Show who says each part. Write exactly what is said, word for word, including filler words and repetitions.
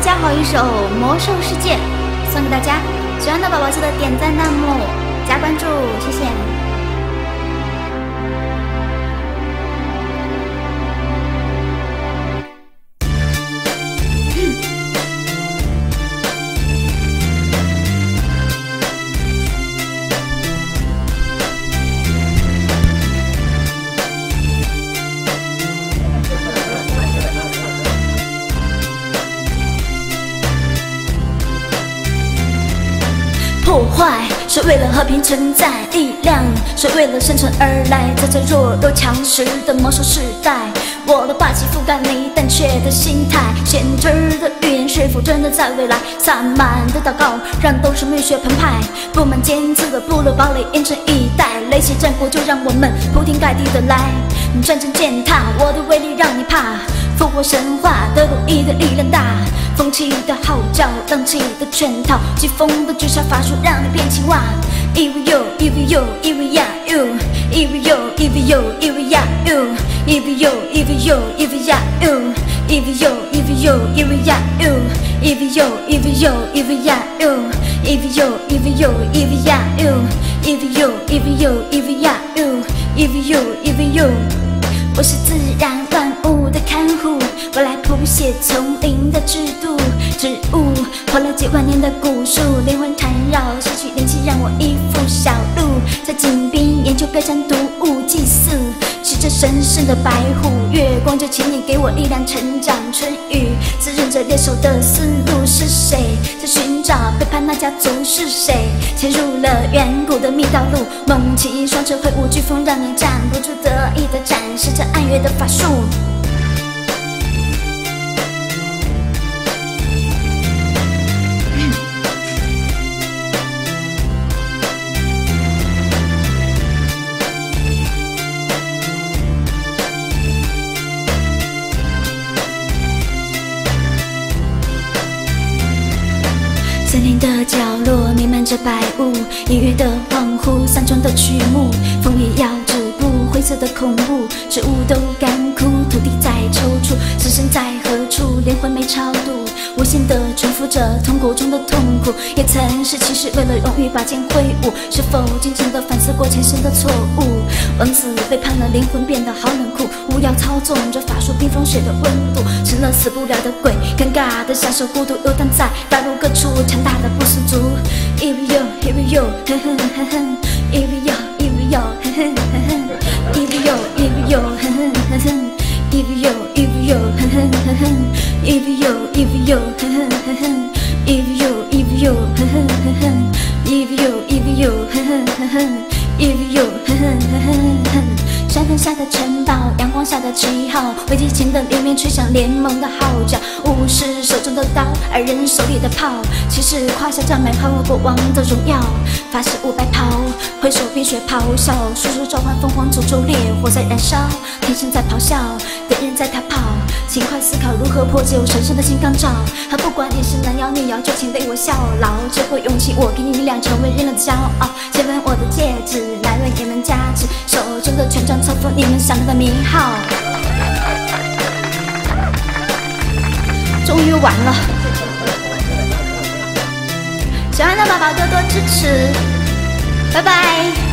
Speaker 1: 家好一首《魔兽世界》送给大家，喜欢的宝宝记得点赞、弹幕、加关注，谢谢。 破坏是为了和平存在，力量是为了生存而来。在这弱肉强食的魔兽时代，我的霸气覆盖你胆怯的心态。先知的预言是否真的在未来？洒满的祷告让斗士浴血澎湃，布满尖刺的部落堡垒严阵以待。雷起战火就让我们铺天盖地的来，战阵践踏，我的威力让你怕。复活神话德鲁伊的力量大。 风起的号召，浪起的圈套，疾风的绝杀法术让你变青蛙。Evil you, evil you, evil yeah you, evil you, evil you, evil yeah you, evil you, evil you, evil yeah you, evil you, evil you, evil yeah you, evil you, evil you, evil yeah you, evil you, evil you, evil yeah you, evil you, evil you, evil yeah you, evil you, evil you。 我是自然万物的看护，我来谱写丛林的制度。植物活了几万年的古树，灵魂缠绕，失去灵气让我依附小鹿，在井边研究各种毒物祭祀，骑着神圣的白虎，月光就请你给我力量成长。春雨滋润着猎手的思路是谁？在寻找背叛那家族是谁？潜入了远古的密道路，猛骑双车挥舞飓风，让你站不住，得意的展示着。 暗月的法术，森林的角落弥漫着白雾，音乐的恍惚，山中的曲目，风也要止步。 灰色的恐怖，植物都干枯，土地在抽搐，死神在何处？灵魂没超度，无限的重复着痛苦中的痛苦。也曾是骑士为了荣誉把剑挥舞，是否静静地反思过前生的错误？王子背叛了，灵魂变得好冷酷，巫妖操纵着法术，冰封血的温度，成了死不了的鬼，尴尬的享受孤独，游荡在大陆各处，强大的不死族。Evil you, evil you， 哼哼哼哼 ，Evil you, evil you， 哼哼哼哼。 Evil yo, evil yo, hun hun hun hun. Evil yo, evil yo, hun hun hun hun. Evil yo, evil yo, hun hun hun hun. Evil yo, evil yo, hun hun hun hun. Evil yo, evil yo, hun hun hun hun. Evil yo, hun hun hun hun hun. 山峰下的城堡，阳光下的旗号，危机前的黎明吹响联盟的号角。武士手中的刀，矮人手里的炮，骑士胯下赞美捍卫国王的荣耀。发誓无白袍，挥手冰雪咆哮，叔叔召唤凤凰诅咒烈火在燃烧，天神在咆哮，敌人在逃跑。请快思考如何破解我神圣的金刚罩。和不管你是男妖女妖，就请对我效劳。这回勇气，我给你力量，成为人类的骄傲。接吻我的戒指，来为你们加持，手中的权杖。 重复你们想要的名号，终于完了。喜欢的宝宝多多支持，拜拜。